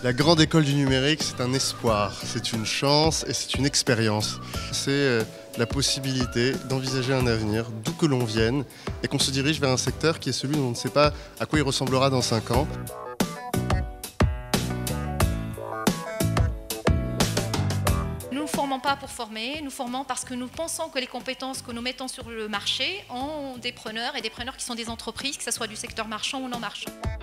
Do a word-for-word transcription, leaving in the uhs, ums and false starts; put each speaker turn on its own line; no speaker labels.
La grande école du numérique, c'est un espoir, c'est une chance et c'est une expérience. C'est euh, la possibilité d'envisager un avenir, d'où que l'on vienne, et qu'on se dirige vers un secteur qui est celui dont on ne sait pas à quoi il ressemblera dans cinq ans.
Nous ne formons pas pour former, nous formons parce que nous pensons que les compétences que nous mettons sur le marché ont des preneurs et des preneurs qui sont des entreprises, que ce soit du secteur marchand ou non marchand.